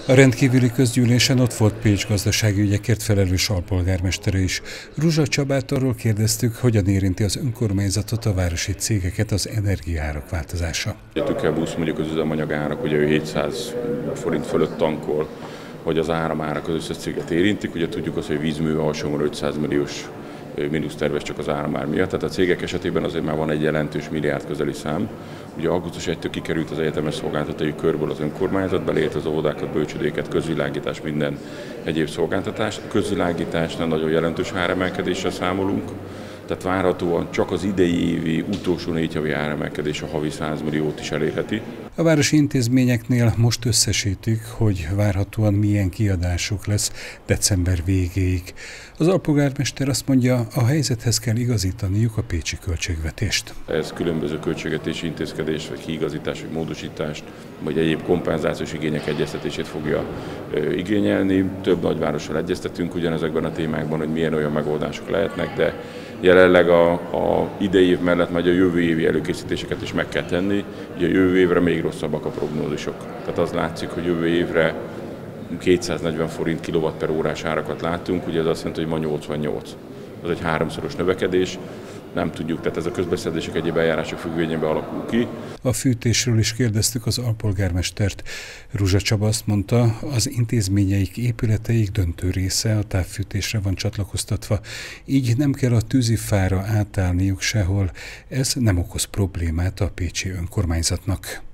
A rendkívüli közgyűlésen ott volt Pécs gazdasági ügyekért felelős alpolgármestere is. Ruzsa Csabát arról kérdeztük, hogyan érinti az önkormányzatot, a városi cégeket az energiaárak változása. A Tükelbusz, mondjuk az üzemanyagárak, ugye ő 700 forint fölött tankol, hogy az áramárak az összes céget érintik. Ugye tudjuk azt, hogy a vízműve hasonlóan 500 milliós mínusz tervez csak az áramár miatt. Tehát a cégek esetében azért már van egy jelentős milliárd közeli szám. Ugye augusztus 1-től kikerült az egyetemes szolgáltatói körből az önkormányzat, beleért az óvodákat, bölcsődéket, közvilágítás, minden egyéb szolgáltatást. A közvilágításnál nagyon jelentős áremelkedéssel számolunk. Tehát várhatóan csak az idei évi utolsó 4 havi áremelkedés a havi 100 milliót is elérheti. A városi intézményeknél most összesítik, hogy várhatóan milyen kiadásuk lesz december végéig. Az alpolgármester azt mondja, a helyzethez kell igazítaniuk a pécsi költségvetést. Ez különböző költségvetési intézkedés, vagy kiigazítás, vagy módosítást, vagy egyéb kompenzációs igények egyeztetését fogja igényelni. Több nagyvárossal egyeztetünk ugyanezekben a témákban, hogy milyen olyan megoldások lehetnek, de jelenleg a idei év mellett majd a jövő évi előkészítéseket is meg kell tenni. Ugye a jövő évre még rosszabbak a prognózisok. Tehát az látszik, hogy jövő évre 240 forint kilowatt/órás árakat látunk, ugye ez azt jelenti, hogy ma 88. Az egy 3-szoros növekedés. Nem tudjuk, tehát ez a közbeszerzések egyéb eljárások függvényében alakul ki. A fűtésről is kérdeztük az alpolgármestert. Ruzsa Csaba azt mondta, az intézményeik, épületeik döntő része a távfűtésre van csatlakoztatva, így nem kell a tűzifára átállniuk sehol. Ez nem okoz problémát a pécsi önkormányzatnak.